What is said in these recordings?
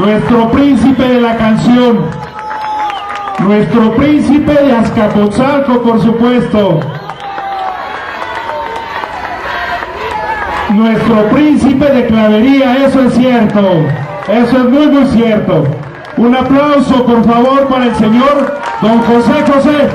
nuestro príncipe de la canción, nuestro príncipe de Azcapotzalco, por supuesto, nuestro príncipe de clavería, eso es cierto, eso es muy muy cierto. Un aplauso por favor para el señor don José José.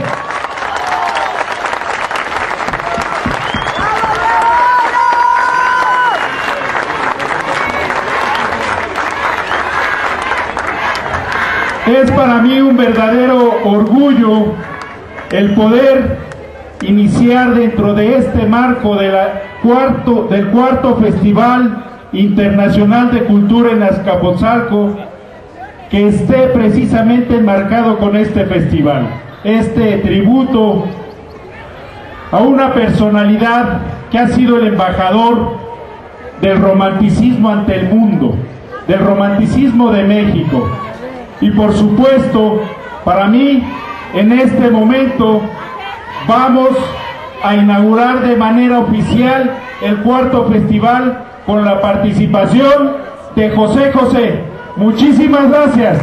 Es para mí un verdadero orgullo el poder iniciar dentro de este marco de del cuarto Festival Internacional de Cultura en Azcapotzalco, que esté precisamente enmarcado con este festival, este tributo a una personalidad que ha sido el embajador del romanticismo ante el mundo, del romanticismo de México. Y por supuesto, para mí, en este momento, vamos a inaugurar de manera oficial el cuarto festival con la participación de José José. Muchísimas gracias.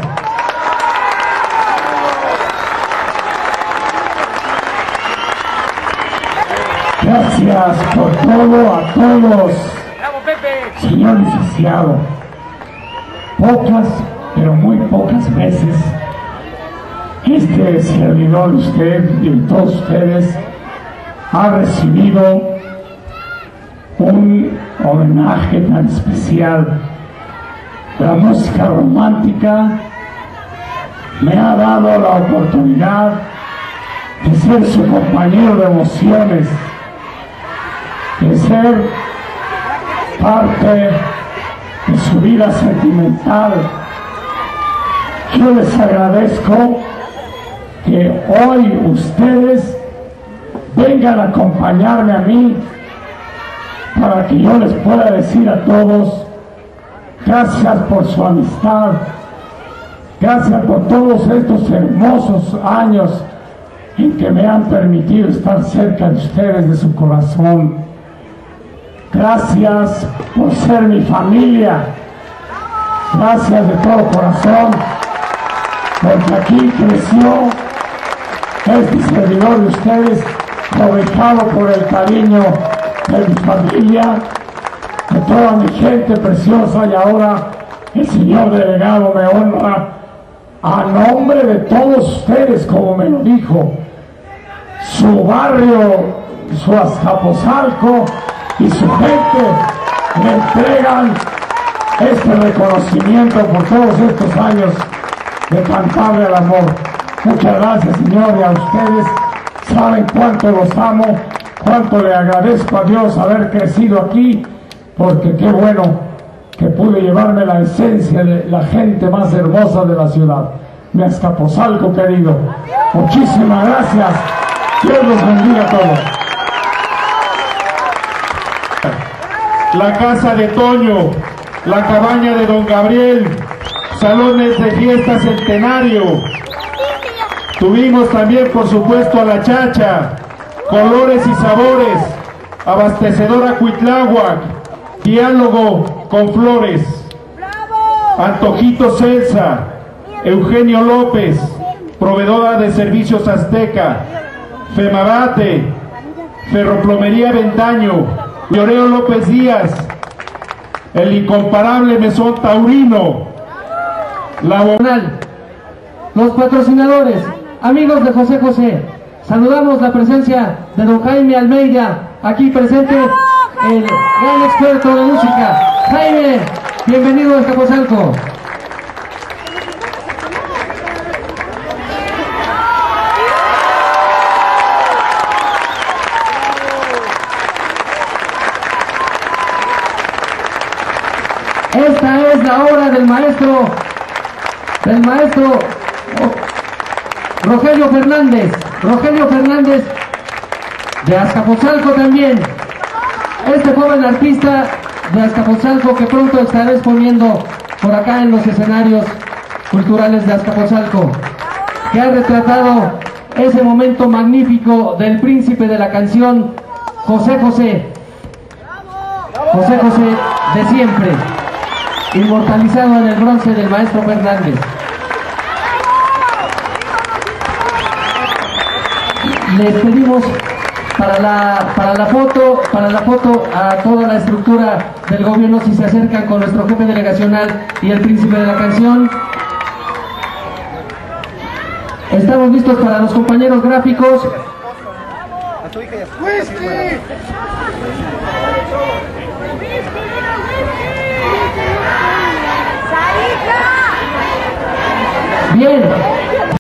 Gracias por todo a todos, señor licenciado. Pocas, pero muy pocas veces este servidor, usted y todos ustedes, ha recibido un homenaje tan especial. La música romántica me ha dado la oportunidad de ser su compañero de emociones, de ser parte de su vida sentimental. Yo les agradezco que hoy ustedes vengan a acompañarme a mí para que yo les pueda decir a todos gracias por su amistad, gracias por todos estos hermosos años en que me han permitido estar cerca de ustedes, de su corazón. Gracias por ser mi familia, gracias de todo corazón, porque aquí creció este servidor de ustedes, cobijado por el cariño de mi familia, de toda mi gente preciosa, y ahora el señor delegado me honra a nombre de todos ustedes, como me lo dijo, su barrio, su Azcapotzalco y su gente me entregan este reconocimiento por todos estos años de cantarle al amor. Muchas gracias, señor, y a ustedes saben cuánto los amo, cuánto le agradezco a Dios haber crecido aquí, porque qué bueno que pude llevarme la esencia de la gente más hermosa de la ciudad, mi Azcapotzalco querido. Muchísimas gracias, Dios los bendiga a todos. La casa de Toño, la cabaña de don Gabriel, salones de fiesta centenario. Tuvimos también, por supuesto, a la Chacha, Colores y Sabores, Abastecedora Cuitláhuac, Diálogo con Flores, Antojito Celsa, Eugenio López, Proveedora de Servicios Azteca, Femabate, Ferroplomería Ventaño, Lloreo López Díaz, el incomparable Mesón Taurino, la Bonal. Los patrocinadores, amigos de José José, saludamos la presencia de don Jaime Almeida, aquí presente, el gran experto de música. Jaime, bienvenido a Azcapotzalco. Esta es la obra del maestro Rogelio Fernández de Azcapotzalco también. Este joven artista de Azcapotzalco que pronto estará exponiendo por acá en los escenarios culturales de Azcapotzalco, que ha retratado ese momento magnífico del príncipe de la canción, José José de siempre. inmortalizado en el bronce del maestro Fernández. Les pedimos para la foto a toda la estructura del gobierno, si se acercan con nuestro jefe delegacional y el príncipe de la canción. Estamos listos para los compañeros gráficos. Bien.